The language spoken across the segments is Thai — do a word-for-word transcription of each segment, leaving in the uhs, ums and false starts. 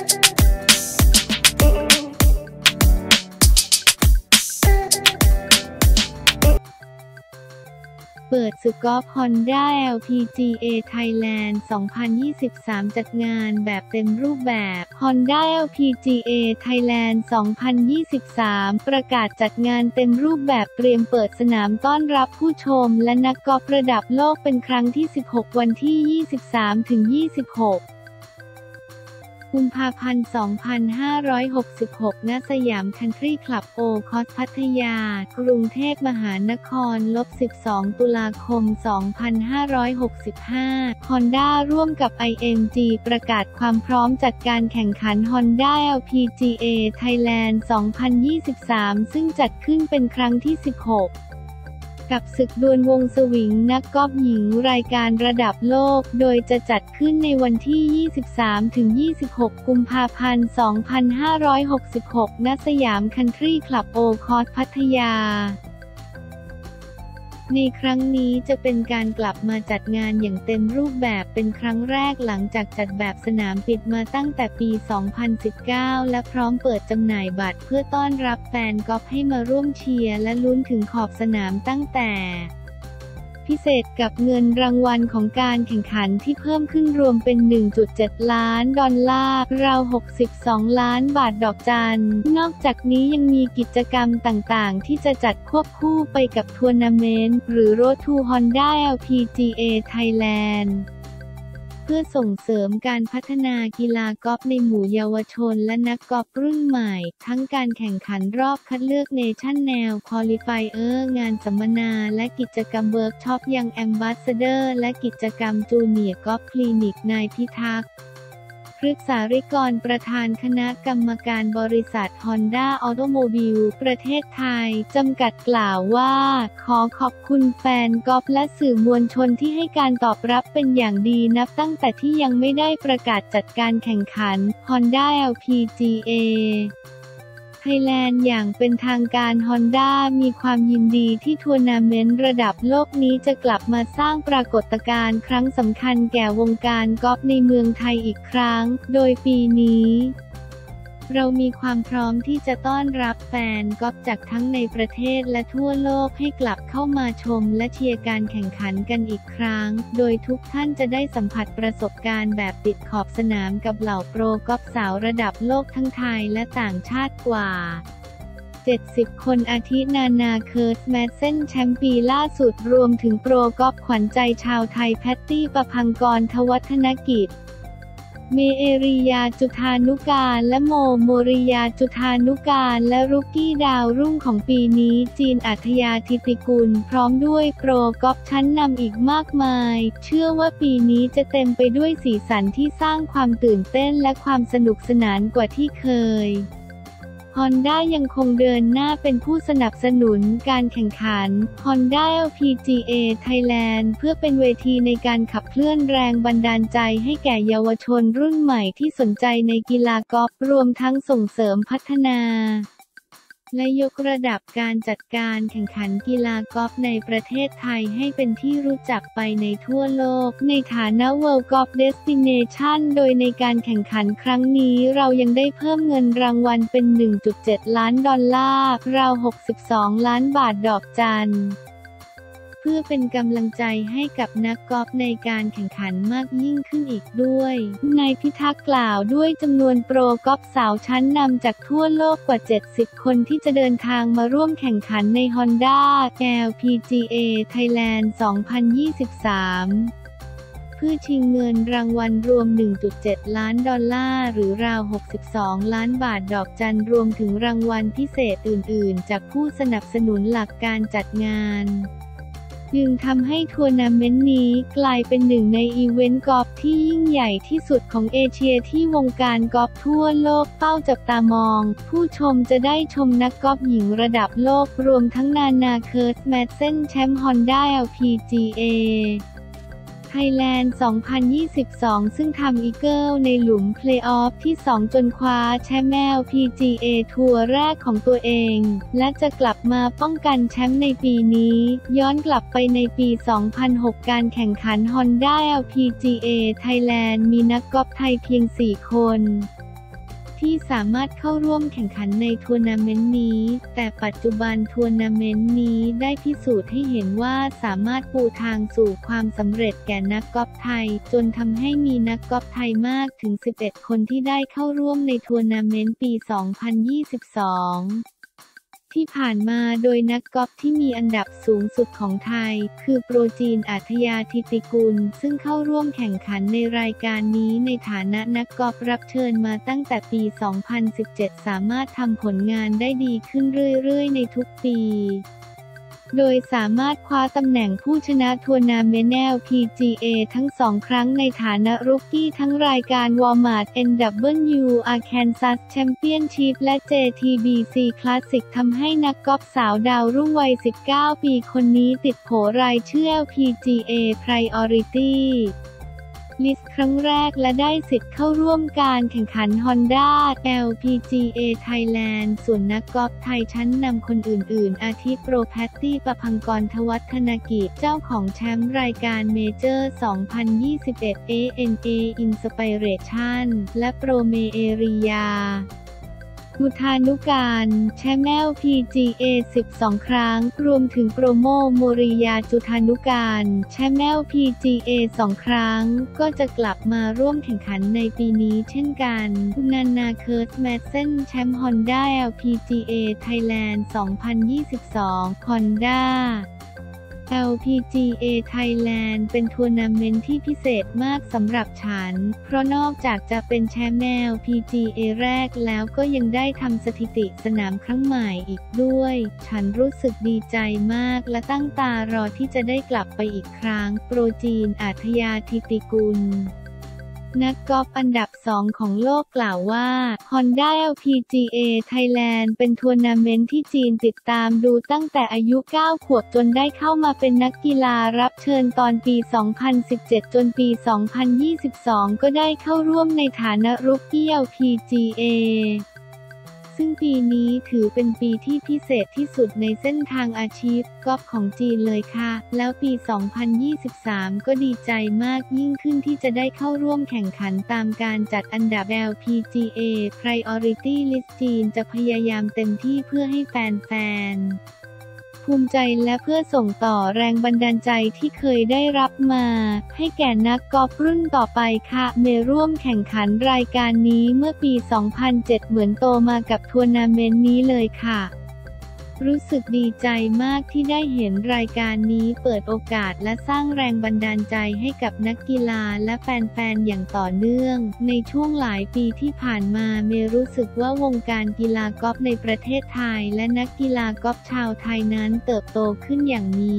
เปิดศึกกอล์ฟ Honda แอล พี จี เอ Thailand สองพันยี่สิบสาม จัดงานแบบเต็มรูปแบบ Honda แอล พี จี เอ Thailand สองพันยี่สิบสาม ประกาศจัดงานเต็มรูปแบบเตรียมเปิดสนามต้อนรับผู้ชมและนักกอล์ฟระดับโลกเป็นครั้งที่ สิบหก วันที่ ยี่สิบสามถึงยี่สิบหกกุมภาพันธ์ สองพันห้าร้อยหกสิบหก ณ สยามคันทรีคลับโอคอสพัทยากรุงเทพมหานคร สิบสอง ตุลาคม สองพันห้าร้อยหกสิบห้า Honda ร่วมกับ ไอ เอ็ม จี ประกาศความพร้อมจัดการแข่งขัน Honda แอล พี จี เอ Thailand สองพันยี่สิบสาม ซึ่งจัดขึ้นเป็นครั้งที่ สิบหกกับศึกดวลวงสวิงนักกอล์ฟหญิงรายการระดับโลกโดยจะจัดขึ้นในวันที่ ยี่สิบสามถึงยี่สิบหก กุมภาพันธ์ สองพันห้าร้อยหกสิบหก ณ สยามคันทรีคลับโอคอสพัทยาในครั้งนี้จะเป็นการกลับมาจัดงานอย่างเต็มรูปแบบเป็นครั้งแรกหลังจากจัดแบบสนามปิดมาตั้งแต่ปี สองพันสิบเก้า และพร้อมเปิดจำหน่ายบัตรเพื่อต้อนรับแฟนกอล์ฟให้มาร่วมเชียร์และลุ้นถึงขอบสนามตั้งแต่พิเศษกับเงินรางวัลของการแข่งขันที่เพิ่มขึ้นรวมเป็น หนึ่งจุดเจ็ด ล้านดอลลาร์ราว หกสิบสอง ล้านบาทดอกจันนอกจากนี้ยังมีกิจกรรมต่างๆที่จะจัดควบคู่ไปกับทัวร์นาเมนต์หรือ Road to Honda แอล พี จี เอ Thailand เพื่อส่งเสริมการพัฒนากีฬากอล์ฟในหมู่เยาวชนและนักกอล์ฟรุ่นใหม่ทั้งการแข่งขันรอบคัดเลือกเนชั่นแนลควอลิฟายเออร์งานสัมมนาและกิจกรรมเวิร์กช็อปยังแอมบาสเดอร์และกิจกรรมจูเนียร์กอล์ฟคลินิกนายพิทักษ์พฤกษาริกรประธานคณะกรรมการบริษัท Honda Automobile ประเทศไทย จำกัดกล่าวว่า ขอขอบคุณแฟนกอล์ฟและสื่อมวลชนที่ให้การตอบรับเป็นอย่างดีนับตั้งแต่ที่ยังไม่ได้ประกาศจัดการแข่งขัน Honda แอล พี จี เอThailand อย่างเป็นทางการ Honda มีความยินดีที่ทัวร์นาเมนต์ระดับโลกนี้จะกลับมาสร้างปรากฏการณ์ครั้งสำคัญแก่วงการกอล์ฟในเมืองไทยอีกครั้ง โดยปีนี้เรามีความพร้อมที่จะต้อนรับแฟนกอล์ฟจากทั้งในประเทศและทั่วโลกให้กลับเข้ามาชมและเชียร์การแข่งขันกันอีกครั้งโดยทุกท่านจะได้สัมผัสประสบการณ์แบบติดขอบสนามกับเหล่าโปรกอล์ฟสาวระดับโลกทั้งไทยและต่างชาติกว่าเจ็ดสิบ คนอาทินานาเคิร์สแมดเซนแชมป์ปีล่าสุดรวมถึงโปรกอล์ฟขวัญใจชาวไทยแพตตี้ประภังกรทวัฒนกิจเมเอริยาจุธานุการและโมโมริยาจุธานุการและรุกกี้ดาวรุ่งของปีนี้จีนอัธยาธิติกุลพร้อมด้วยโปรกอล์ฟชั้นนำอีกมากมายเชื่อว่าปีนี้จะเต็มไปด้วยสีสันที่สร้างความตื่นเต้นและความสนุกสนานกว่าที่เคยHonda ยังคงเดินหน้าเป็นผู้สนับสนุนการแข่งขัน Honda แอล พี จี เอ Thailand เพื่อเป็นเวทีในการขับเคลื่อนแรงบันดาลใจให้แก่เยาวชนรุ่นใหม่ที่สนใจในกีฬากอล์ฟรวมทั้งส่งเสริมพัฒนาและยกระดับการจัดการแข่งขันกีฬากอล์ฟในประเทศไทยให้เป็นที่รู้จักไปในทั่วโลกในฐานะ World Golf Destination โดยในการแข่งขันครั้งนี้เรายังได้เพิ่มเงินรางวัลเป็น หนึ่งจุดเจ็ด ล้านดอลลาร์ราว หกสิบสอง ล้านบาทดอกจันเพื่อเป็นกำลังใจให้กับนักกอล์ฟในการแข่งขันมากยิ่งขึ้นอีกด้วยนายพิทักษ์กล่าวด้วยจำนวนโปรกอล์ฟสาวชั้นนำจากทั่วโลกกว่า เจ็ดสิบ คนที่จะเดินทางมาร่วมแข่งขันใน Honda แอล พี จี เอ Thailand สองพันยี่สิบสามเพื่อชิงเงินรางวัลรวม หนึ่งจุดเจ็ด ล้านดอลลาร์หรือราว หกสิบสอง ล้านบาทดอกจันรวมถึงรางวัลพิเศษอื่นๆจากผู้สนับสนุนหลักการจัดงานจึงทำให้ทัวร์นาเมนต์นี้กลายเป็นหนึ่งในอีเวนต์กอล์ฟที่ยิ่งใหญ่ที่สุดของเอเชียที่วงการกอล์ฟทั่วโลกเป้าจับตามองผู้ชมจะได้ชมนักกอล์ฟหญิงระดับโลกรวมทั้งนานาเคิร์สแมดเซนแชมป์ Honda แอล พี จี เอThailand สองพันยี่สิบสอง ซึ่งทำอีเกิลในหลุมเพลย์ออฟที่ สอง จนคว้าแชมป์ แอล พี จี เอ ทัวร์แรกของตัวเองและจะกลับมาป้องกันแชมป์ในปีนี้ย้อนกลับไปในปี สองพันหก การแข่งขัน Honda แอล พี จี เอ Thailand มีนักกอล์ฟไทยเพียง สี่ คนที่สามารถเข้าร่วมแข่งขันในทัวร์นาเมนต์นี้ แต่ปัจจุบันทัวร์นาเมนต์นี้ได้พิสูจน์ให้เห็นว่าสามารถปูทางสู่ความสำเร็จแก่นักกอล์ฟไทยจนทำให้มีนักกอล์ฟไทยมากถึงสิบเอ็ดคนที่ได้เข้าร่วมในทัวร์นาเมนต์ปี สองพันยี่สิบสอง ที่ผ่านมาโดยนักกอล์ฟที่มีอันดับสูงสุดของไทยคือโปรจีนอาทยาธิติกุลซึ่งเข้าร่วมแข่งขันในรายการนี้ในฐานะนักกอล์ฟรับเชิญมาตั้งแต่ปี สองพันสิบเจ็ด สามารถทำผลงานได้ดีขึ้นเรื่อยๆในทุกปีโดยสามารถคว้าตำแหน่งผู้ชนะทัวร์นาเมนต์ แอล พี จี เอ ทั้งสองครั้งในฐานะรุกกี้ทั้งรายการ Walmart เอ็น ดับเบิลยู อาร์ Kansas Championship และ เจ ที บี ซี Classic ทำให้นักกอล์ฟสาวดาวรุ่งวัย สิบเก้า ปีคนนี้ติดโผรายชื่อ แอล พี จี เอ Priority List ครั้งแรกและได้สิทธิ์เข้าร่วมการแข่งขัน Honda แอล พี จี เอ Thailand ส่วนนักกอล์ฟไทยชั้นนำคนอื่นๆอาทิโปรแพตตี้ ประภังกร ทวัฒนกิจเจ้าของแชมป์รายการเมเจอร์ สองพันยี่สิบเอ็ด เอ เอ็น เอ Inspiration และโปรเมเอริยาอุทานุการแชมป์ แอล พี จี เอ สิบสอง ครั้งรวมถึงโปรโมโมริยาจุธานุการแชมป์ แอล พี จี เอ สอง ครั้งก็จะกลับมาร่วมแข่งขันในปีนี้เช่นกันนานาเคิร์ตแมดเซนแชมป์ Honda แอล พี จี เอ Thailand สองพันยี่สิบสอง Hondaแอล พี จี เอ Thailand เป็นทัวร์นาเมนต์ที่พิเศษมากสำหรับฉันเพราะนอกจากจะเป็นแชมป์ แอล พี จี เอ แรกแล้วก็ยังได้ทำสถิติสนามครั้งใหม่อีกด้วยฉันรู้สึกดีใจมากและตั้งตารอที่จะได้กลับไปอีกครั้งโปรจีนอาทยาธิติกุลนักกอล์ฟอันดับสองของโลกกล่าวว่า Honda แอล พี จี เอ Thailand เป็นทัวร์นาเมนต์ที่จีนติดตามดูตั้งแต่อายุ เก้า ขวบจนได้เข้ามาเป็นนักกีฬารับเชิญตอนปี สองพันสิบเจ็ด จนปี สองพันยี่สิบสอง ก็ได้เข้าร่วมในฐานะรุกกี้ แอล พี จี เอซึ่งปีนี้ถือเป็นปีที่พิเศษที่สุดในเส้นทางอาชีพกอล์ฟของจีนเลยค่ะแล้วปี สองพันยี่สิบสาม ก็ดีใจมากยิ่งขึ้นที่จะได้เข้าร่วมแข่งขันตามการจัดอันดับ แอล พี จี เอ Priority List จีนจะพยายามเต็มที่เพื่อให้แฟนๆภูมิใจและเพื่อส่งต่อแรงบันดาลใจที่เคยได้รับมาให้แก่นักกอล์ฟรุ่นต่อไปค่ะเมร่วมแข่งขันรายการนี้เมื่อปี สองพันเจ็ด เหมือนโตมากับทัวร์นาเมนต์นี้เลยค่ะรู้สึกดีใจมากที่ได้เห็นรายการนี้เปิดโอกาสและสร้างแรงบันดาลใจให้กับนักกีฬาและแฟนๆอย่างต่อเนื่องในช่วงหลายปีที่ผ่านมาเมรู้สึกว่าวงการกีฬากอล์ฟในประเทศไทยและนักกีฬากอล์ฟชาวไทยนั้นเติบโตขึ้นอย่างมี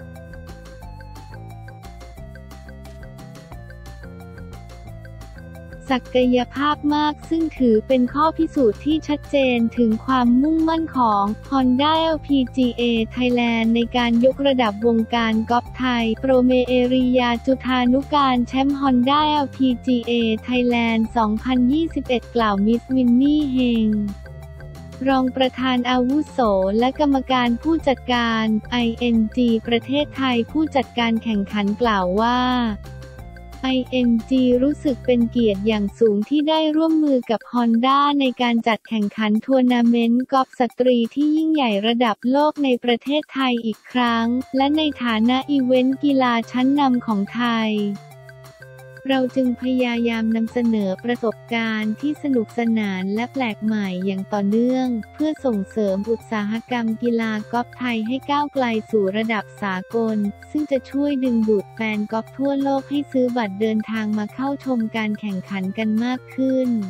ศักยภาพมากซึ่งถือเป็นข้อพิสูจน์ที่ชัดเจนถึงความมุ่งมั่นของ Honda แอล พี จี เอ Thailand ในการยกระดับวงการกอล์ฟไทยโปรเมเอริยาจุธานุการแชมป์ Honda แอล พี จี เอ Thailand สองพันยี่สิบเอ็ด กล่าวมิสวินนี่เฮงรองประธานอาวุโสและกรรมการผู้จัดการ ไอ เอ็น จี ประเทศไทยผู้จัดการแข่งขันกล่าวว่าไอ เอ็น จี รู้สึกเป็นเกียรติอย่างสูงที่ได้ร่วมมือกับ Honda ในการจัดแข่งขันทัวร์นาเมนต์กอล์ฟสตรีที่ยิ่งใหญ่ระดับโลกในประเทศไทยอีกครั้งและในฐานะอีเวนต์กีฬาชั้นนำของไทยเราจึงพยายามนำเสนอประสบการณ์ที่สนุกสนานและแปลกใหม่อย่างต่อเนื่องเพื่อส่งเสริมอุตสาหกรรมกีฬากอล์ฟไทยให้ก้าวไกลสู่ระดับสากลซึ่งจะช่วยดึงดูดแฟนกอล์ฟทั่วโลกให้ซื้อบัตรเดินทางมาเข้าชมการแข่งขันกันมากขึ้น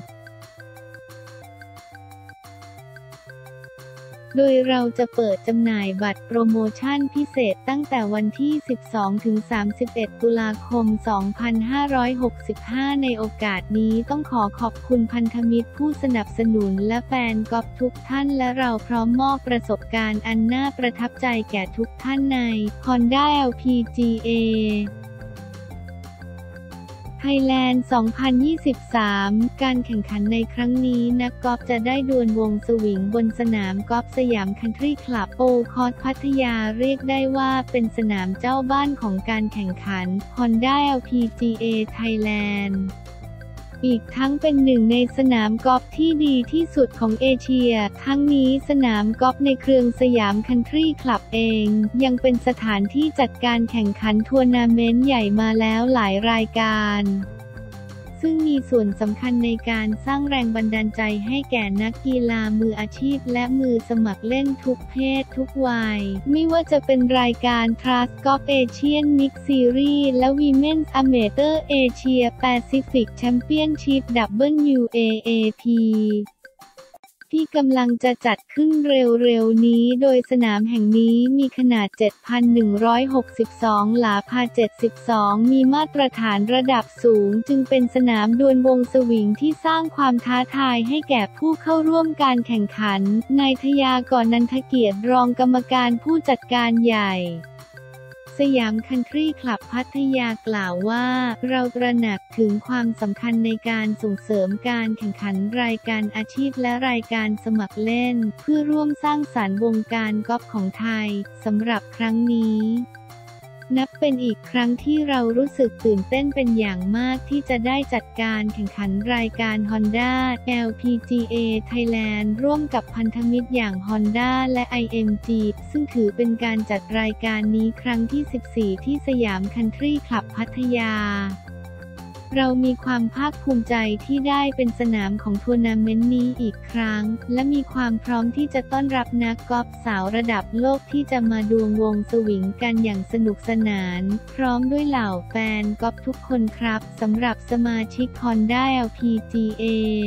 โดยเราจะเปิดจำหน่ายบัตรโปรโมชั่นพิเศษตั้งแต่วันที่ สิบสองถึงสามสิบเอ็ด ตุลาคม สองพันห้าร้อยหกสิบห้า ในโอกาสนี้ต้องขอขอบคุณพันธมิตรผู้สนับสนุนและแฟนกอล์ฟทุกท่านและเราพร้อมมอบประสบการณ์อันน่าประทับใจแก่ทุกท่านใน Honda แอล พี จี เอThailand สองพันยี่สิบสาม การแข่งขันในครั้งนี้นักกอล์ฟจะได้ดวลวงสวิงบนสนามกอล์ฟสยามคันทรีคลับโอคอร์สพัทยาเรียกได้ว่าเป็นสนามเจ้าบ้านของการแข่งขัน Honda แอล พี จี เอ Thailand อีกทั้งเป็นหนึ่งในสนามกอล์ฟที่ดีที่สุดของเอเชีย ทั้งนี้สนามกอล์ฟในเครือสยามคันทรีคลับเองยังเป็นสถานที่จัดการแข่งขันทัวร์นาเมนต์ใหญ่มาแล้วหลายรายการซึ่งมีส่วนสำคัญในการสร้างแรงบันดาลใจให้แก่นักกีฬามืออาชีพและมือสมัครเล่นทุกเพศทุกวัยไม่ว่าจะเป็นรายการ Trust Golf Asian Mix Series และ Women's Amateur Asia Pacific Championship ดับเบิลยู เอ เอ พี ที่กำลังจะจัดขึ้นเร็วๆนี้โดยสนามแห่งนี้มีขนาด เจ็ดพันหนึ่งร้อยหกสิบสอง หลาพาเจ็ดสิบสอง มีมาตรฐานระดับสูงจึงเป็นสนามดวลวงสวิงที่สร้างความท้าทายให้แก่ผู้เข้าร่วมการแข่งขันนายทยากรนันทเกียรติรองกรรมการผู้จัดการใหญ่สยามคันทรีคลับพัทยากล่าวว่าเราตระหนักถึงความสำคัญในการส่งเสริมการแข่งขันรายการอาชีพและรายการสมัครเล่นเพื่อร่วมสร้างสรรค์วงการกอล์ฟของไทยสำหรับครั้งนี้นับเป็นอีกครั้งที่เรารู้สึกตื่นเต้นเป็นอย่างมากที่จะได้จัดการแข่งขันรายการ Honda แอล พี จี เอ Thailand ร่วมกับพันธมิตรอย่าง Honda และ ไอ เอ็ม จี ซึ่งถือเป็นการจัดรายการนี้ครั้งที่ สิบสี่ ที่สยามคันทรีคลับพัทยาเรามีความภาคภูมิใจที่ได้เป็นสนามของทัวร์นาเมนต์นี้อีกครั้งและมีความพร้อมที่จะต้อนรับนักกอล์ฟสาวระดับโลกที่จะมาดวลวงสวิงกันอย่างสนุกสนานพร้อมด้วยเหล่าแฟนกอล์ฟทุกคนครับสำหรับสมาชิก Honda แอล พี จี เอ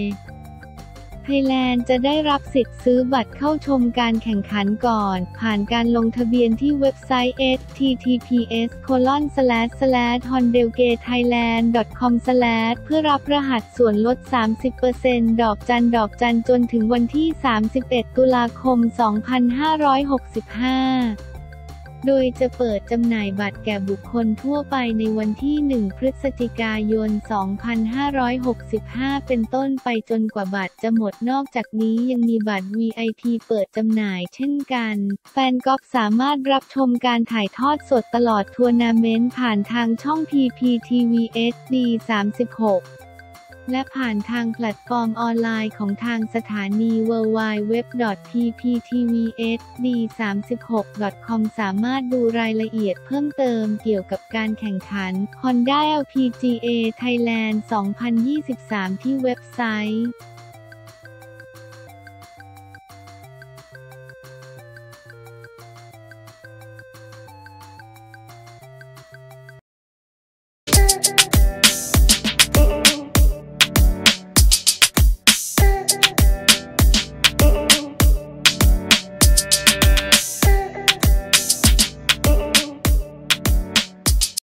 Thailand จะได้รับสิทธิ์ซื้อบัตรเข้าชมการแข่งขันก่อนผ่านการลงทะเบียนที่เว็บไซต์ เอช ที ที พี เอส โคลอน สแลช สแลช ฮอนเดลเกไทยแลนด์ ดอท คอม สแลช เพื่อรับรหัสส่วนลด สามสิบเปอร์เซ็นต์ ดอกจันดอกจันจนถึงวันที่ สามสิบเอ็ด ตุลาคม สองพันห้าร้อยหกสิบห้าโดยจะเปิดจำหน่ายบัตรแก่บุคคลทั่วไปในวันที่ หนึ่ง พฤศจิกายน สองพันห้าร้อยหกสิบห้า เป็นต้นไปจนกว่าบัตรจะหมดนอกจากนี้ยังมีบัตร วี ไอ พี เปิดจำหน่ายเช่นกันแฟนกอล์ฟสามารถรับชมการถ่ายทอดสดตลอดทัวร์นาเมนต์ผ่านทางช่อง พี พี ที วี เอช ดี สามสิบหกและผ่านทางแพลตฟอร์มออนไลน์ของทางสถานี ดับเบิลยู ดับเบิลยู ดับเบิลยู ดอท พี พี ที วี เอช ดี สามสิบหก ดอท คอม สามารถดูรายละเอียดเพิ่มเติมเกี่ยวกับการแข่งขัน Honda แอล พี จี เอ Thailand สองพันยี่สิบสามที่เว็บไซต์